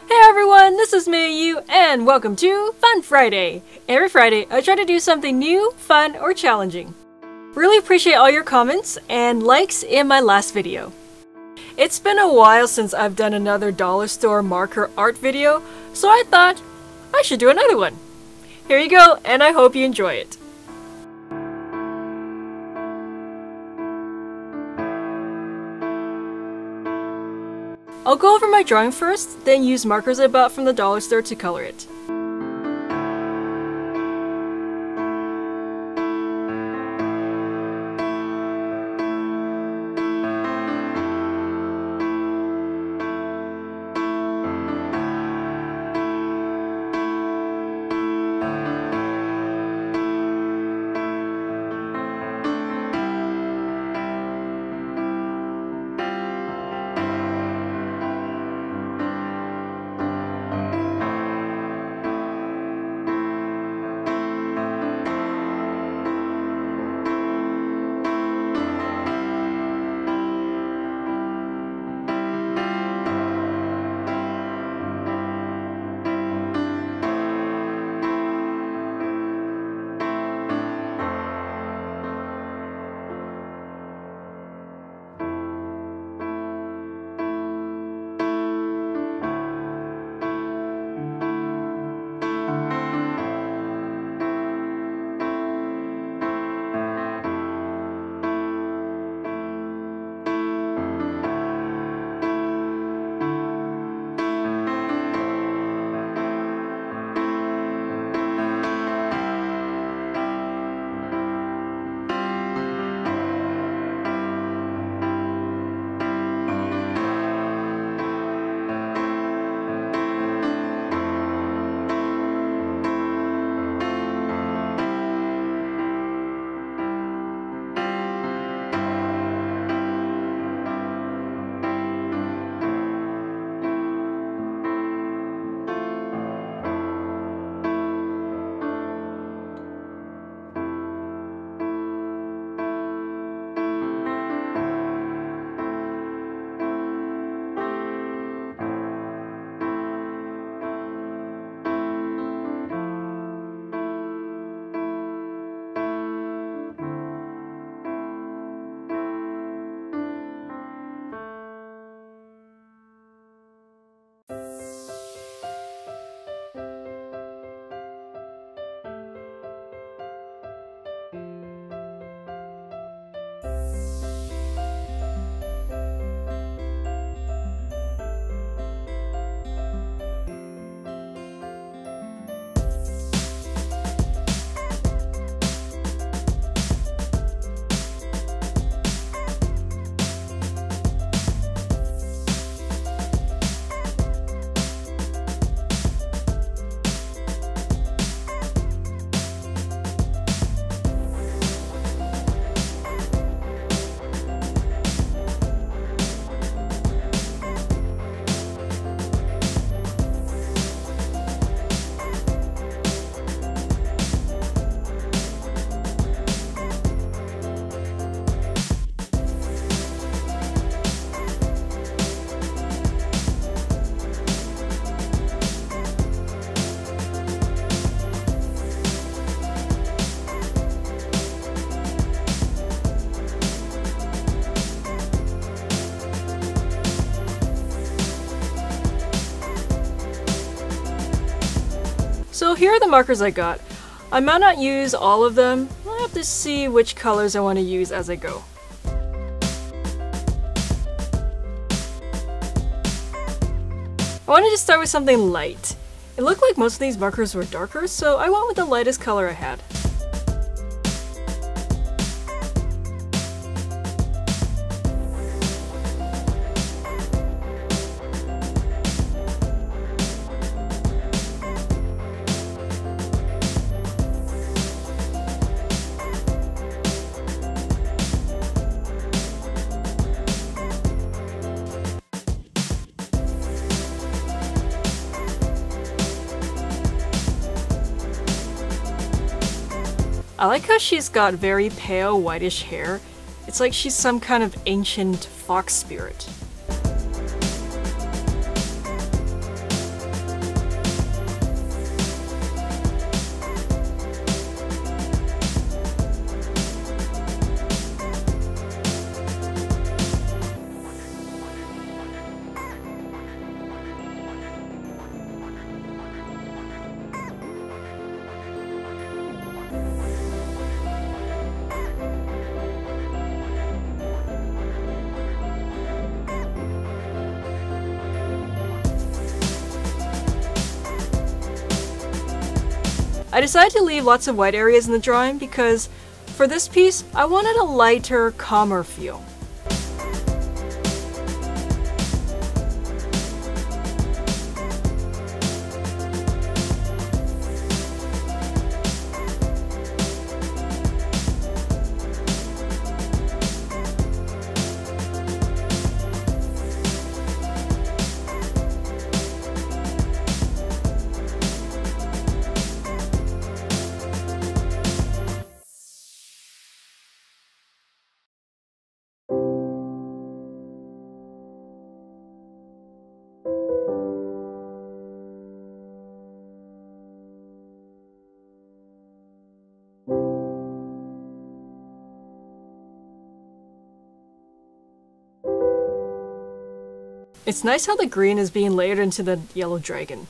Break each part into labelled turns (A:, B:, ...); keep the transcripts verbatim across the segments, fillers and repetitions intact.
A: Hey everyone, this is Mayu, and welcome to Fun Friday! Every Friday, I try to do something new, fun, or challenging. Really appreciate all your comments and likes in my last video. It's been a while since I've done another dollar store marker art video, so I thought I should do another one. Here you go, and I hope you enjoy it. I'll go over my drawing first, then use markers I bought from the dollar store to color it. So here are the markers I got. I might not use all of them. I'll have to see which colors I want to use as I go. I wanted to start with something light. It looked like most of these markers were darker, so I went with the lightest color I had. I like how she's got very pale whitish hair. It's like she's some kind of ancient fox spirit. I decided to leave lots of white areas in the drawing because for this piece, I wanted a lighter, calmer feel. It's nice how the green is being layered into the yellow dragon.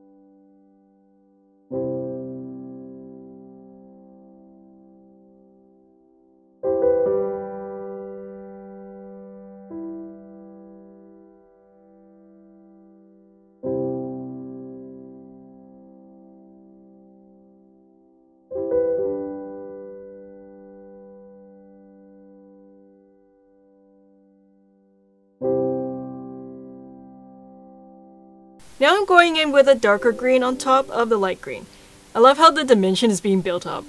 A: Now I'm going in with a darker green on top of the light green. I love how the dimension is being built up.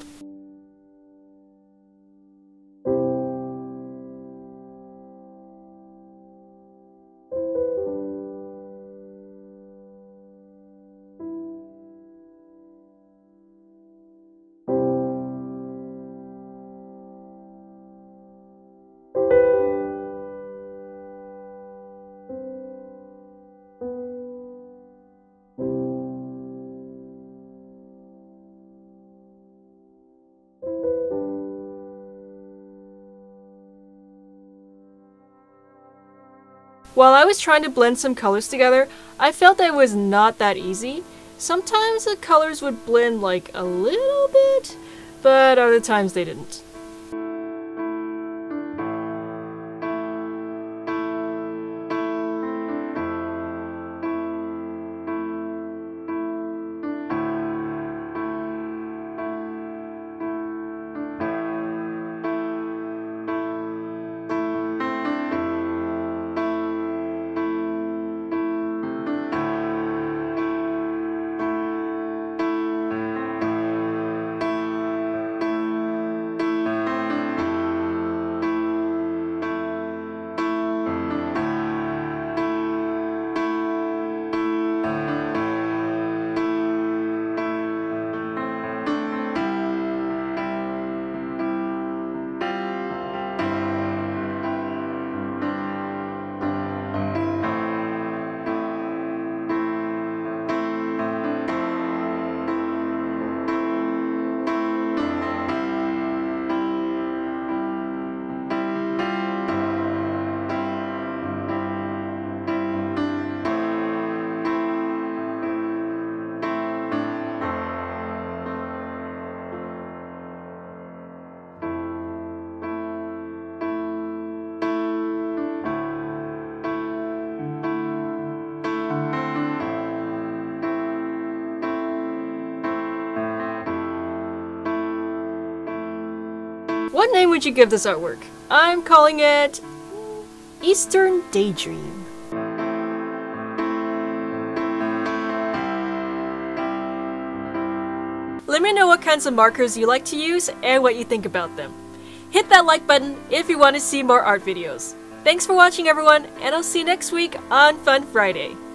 A: While I was trying to blend some colors together, I felt that it was not that easy. Sometimes the colors would blend like a little bit, but other times they didn't. What name would you give this artwork? I'm calling it Eastern Daydream. Let me know what kinds of markers you like to use and what you think about them. Hit that like button if you want to see more art videos. Thanks for watching everyone, and I'll see you next week on Fun Friday.